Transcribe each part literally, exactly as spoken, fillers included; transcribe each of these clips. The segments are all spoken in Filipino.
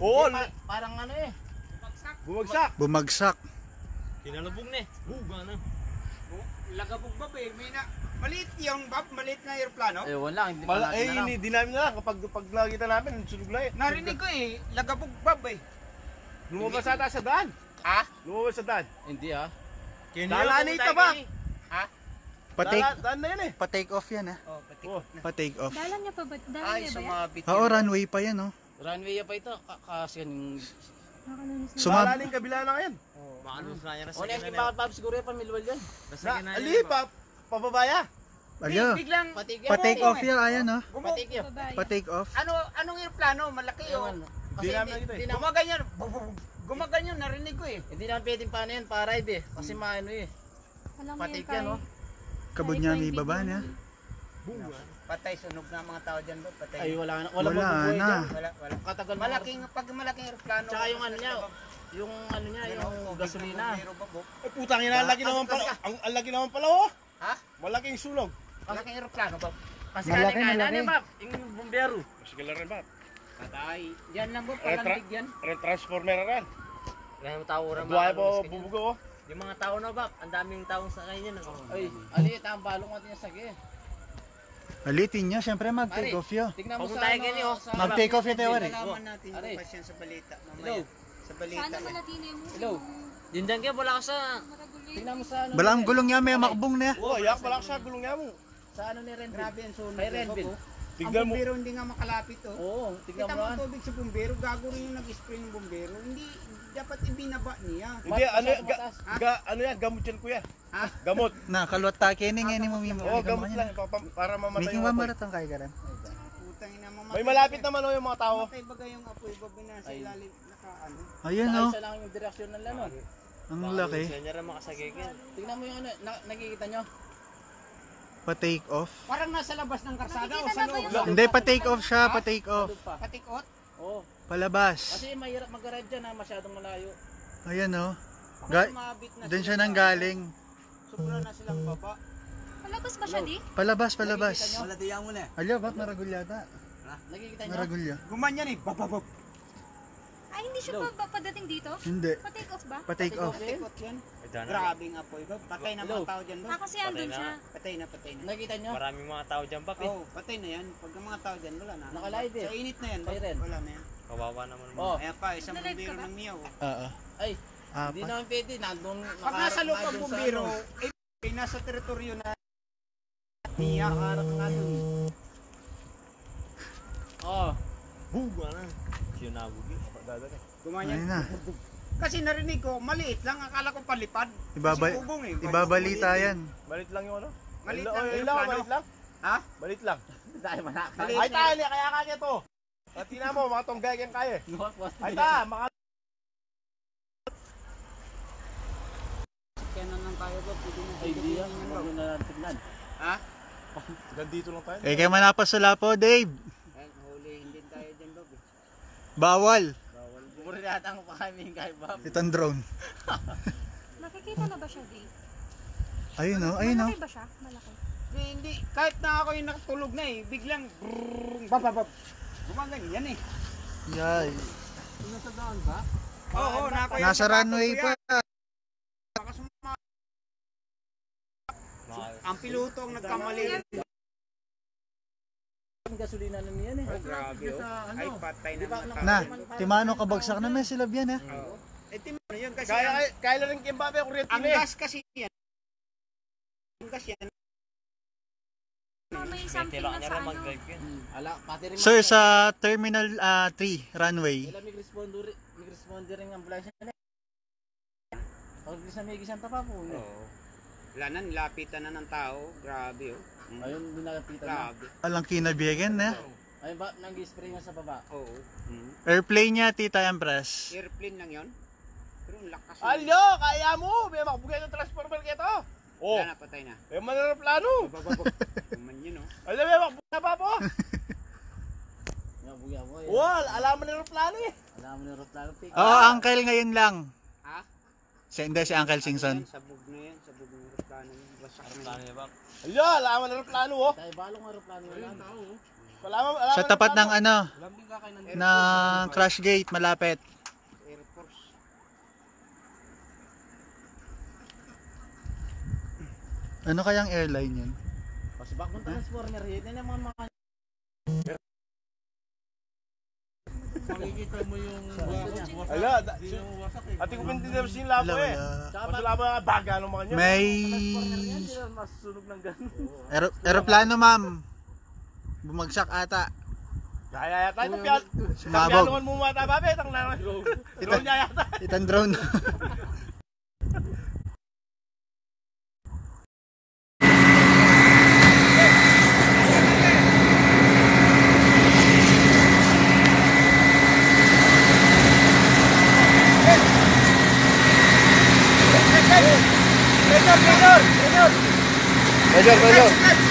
Oo, pa, parang ano eh. bumagsak. Bumagsak. Kinalubog na eh. Buga na. Lagabog ba eh, may na maliit yung bab, maliit na aeroplano. Eh wala, hindi pa Mala, natin eh, alam. hindi namin na lang. Kapag, pag nakita namin, sunog na eh. Narinig ko eh, lagabog bab eh. Lumabas ata sa daan. Ah? Lumabas sa daan. Hindi ah. Dalanay ka ba? Ha? Pa-take, Dala- Daan na yan eh. pa-take off yan ha. Oh, pati Oh. Pa-take off. Dalan niya pa ba? Dalan Ay, niya ba yan? sumabit. Oo, yun. runway pa yan oh. Runway pa ito. Ka- Kasi yung... Nakalanis na. Sumab... Dalaning kabila na ngayon. Maano sa kanya na O, yung iba bab siguro yung pamilwal yan. Na, ali, pa, pababaya. Alyo. Biglang Patig yan. Pa-take off yan, ayan oh. gumo, Patig yan. Babae. Pa-take off. ano anong aeroplano, malaki oh. Ewan. Kasi Di namin hindi, nakita eh. hindi naman, Gumaganyan. Gumaganyan, narinig ko eh. hindi naman pwedeng paano yan, pa-ride eh. Kasi maano eh. Alam mo Patig yan, yan oh. Kabod niya may baba niya. Patay, sunog na mga tao dyan ba? Patay. Ay wala na. Wala, Wala mabubuhay na. dyan. Wala, wala. Katagal na. Malaking, pag malaking aeroplano. Tsaka yung ano niya, yung ano niya, yung gasolina. Ay, putang ina, ang laki naman pala. Ang, ang laki naman pala oh. Ha? Malaking sunog. Malaking aeroplano ba? Kasi Malaki, kaya malaki. ano bab, yung bumbero. Sige lang rin ba? Patay. Yan lang ba? Retra- Palandig yan. Ren transformer na rin. Kaya yung tao rin Buhay po, bubugo oh. Yung mga tao na bab, ang daming taong sakay niyan. Ay, alit ang balong natin yung sagi. Alitin niya, syempre mag-take Pare, off yun. Tingnan mo Huwag sa tayo ano, ganyan, oh. sa- Mag-take off yung teori. Nalaman natin Are. bukas yan sa balita mamaya. Hello. Sa balita. Sana yan. malatine mo. Hello. Yun dyan kaya wala ka sa... Maragulin. Tingnan mo sa ano. Balang ni- gulong niya, may makbong na. Oh, yak pala sa gulong niya mo. Sa ano ni Renville. Grabe ang sunog. Kay Renville. Ang Tignan mo. bumbero hindi nga makalapit oh. Oo, tingnan Kita mo mo yan. ang tubig sa bumbero, gago rin yung nag-spray ng bumbero. Hindi, dapat ibinaba niya. Hindi, Mas- ano, masyadong ga, mataas. ga, ano yan, gamot yan kuya. Ha? Gamot. Na, kalwat take ni nga ni mo may Oo, oh, gamot lang. pa- pa- Para mamatay Making yung apoy. mamaratang kay karan. Putang ina mo. May malapit naman oh yung mga tao. Matay baga yung apoy, baga na sa Ay. ilalim, naka ano. Ayan Sa oh, isa lang yung direksyon ng lanon. ang laki. Siya niya rin makasagigin. Tingnan mo yung ano, na, nakikita nyo? Pa-take off. Parang nasa labas ng karsada o Nakikita sa na ba loob. yung- Hindi, pa-take off siya, pa-take off. Doon pa. Patikot. Oo. Palabas. Kasi mahirap mag-ride dyan ha, masyadong malayo. Ayan oh. Baka Ga- sumabit na Doon siya sila. nang galing. Sobra na silang baba. Palabas ba siya di? Palabas, palabas. Nakikita nyo? Alyo, ba't naragulyata? Nakikita nyo? Naragulya. Gumanyan eh, bababab. Ay, hindi siya pa ba padating dito? Hindi. Pa-take off ba? Pa-take off. Patikot yan. Daan na. Grabing apoy ba? Patay na Hello. mga tao dyan ba? Ah, kasi andun na. siya. Patay na, patay na. Nakikita nyo? Maraming mga tao dyan bab eh. Oo, patay na yan. Pag ang mga tao dyan, wala na. Nakalive eh. Sa init na yan, ba? Kay Ren. Wala na yan. Kawawa naman. Oh, Kaya pa, isang Nalive bumbero ka ba? ng miyaw. Oo. ay, hindi Apat. naman pwede. Nandun, Pag nasa loob ang nandun sa bumbero, ano. eh, nasa teritoryo na niya, nakaharap nga dun. Oo. Buga na. Siya nabugi. Dadali. Gumanyan. Ayun na. Kasi narinig ko, maliit lang. Akala ko palipad. Ibaba- Kasi kubong eh. Ibabalita Maliit eh. yan. Balit lang yung ano? Malit Ayun, lang ayun yung lang, plano. balit lang. Ha? Balit lang. Dahil manakal. Maliit Ay na tayo, kaya kaya to. At tina mo, mga tonggay kang kaya. Ay ta, mga Kaya nang tayo ba? Pwede na Ay, di yan. Huwag nyo na natin tignan. Ha? Gandito lang tayo. Eh, kaya manapasula po, Dave. Ay, hulihin din tayo dyan, Bob. eh. Bawal. Bumuri natin ang pakamin kay Bob. Itong drone. Nakikita na ba siya di? Ayun oh, ayun oh. Malaki ba siya? Malaki. Hindi, hindi. Kahit na ako yung nakatulog na eh, biglang brrrr, bababab. Gumaganyan eh. Yay. Nasa daan ba? Oo, oo, nako yan. Nasa runway pa. Baka suma- Ang piloto ang nagkamali. Ang gasolina na niyan eh. Oh, grabe oh. Ay, patay na Di ba, mga naka- Na, tao. timano kabagsak na may silab yan ha. Oo. Eh, timano yun kasi Kaya, ang, kaya na rin Kimbabe, kuryente ang na eh. gas kasi yan. Ang gas yan. Oh, may something Kailangan na niya sa rin ano. mag-drive yun. Hmm, ala, pati rin Sir, mga- sa Terminal ah, three, runway. Wala may responder, may responder ring ambulansya na. Pag sa may gisang tapa po. eh. Oo. Wala na, nilapitan na ng tao. Grabe oh. Mm. Ayun, binakapitan na. Grabe. Alang kinabiyagan na. Ayun ba, nag-spray nga sa baba. Oo. Mm. Airplane niya, Tita Empress. Airplane lang yon. Pero ang lakas. Alyo, kaya mo. May makabugay ng transformer kito. Oh, Wala na, patay na. may manaraplano. Bababab. Kuman yun oh. Alam mo, makabugay na pa po. Nga buya mo. Wal, alam mo ng plano eh. Alam mo na rotlalo pick. Oo, Uncle ngayon lang. Ha? Si, hindi, si Uncle Singson. Ano yan? Sabog na yan. Sabog na yung aeroplano yun. Wasak na Plano yun. niya bab. Alyo, alam mo ng plano oh. Tayo balong aeroplano lang. Alam mo, alam Sa tapat ng ano, Alam din ng crash gate malapit. Air Force. Ano kayang airline yun? Kasi bakit transformer yun? Yan yung mga mga... Makikita mo yung wasak. Ala, da- ati ko pintindihan si Labo eh. Wala, Mas Labo nga baga ng mga nyo. May Yan, sila masusunog ng ganun. aero- aeroplano ma'am. Bumagsak ata. Kaya yata ito piyan. Sumabog. Piyanuhan mo mata babe. Itang naman. Drone niya yata. Itang drone. Major, major.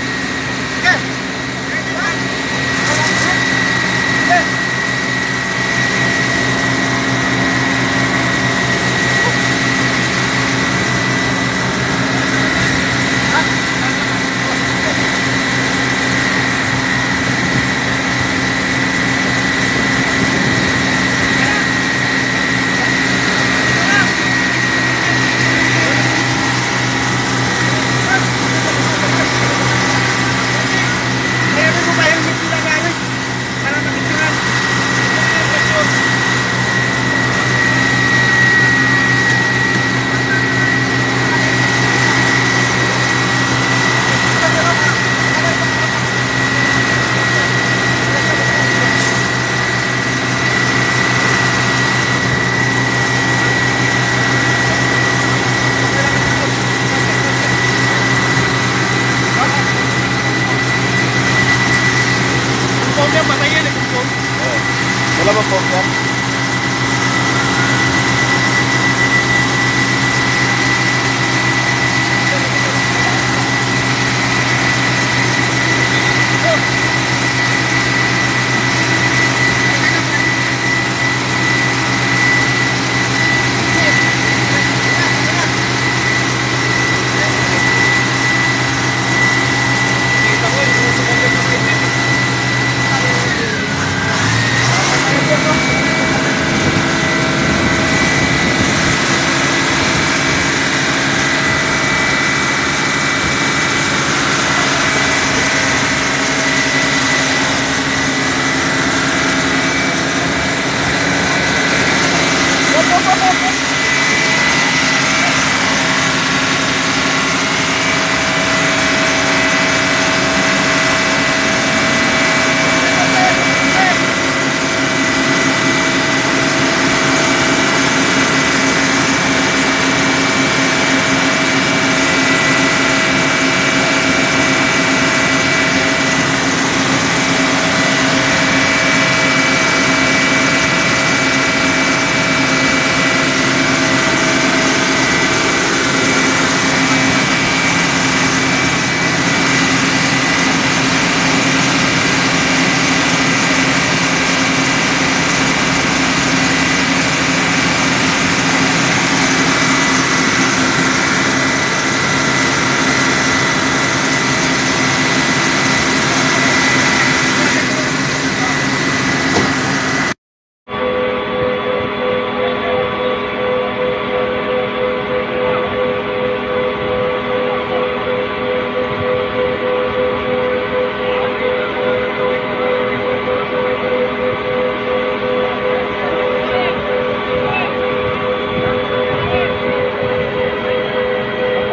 Wala ba po yan?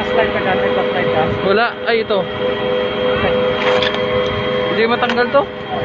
Wala, ay ito. Hindi matanggal to.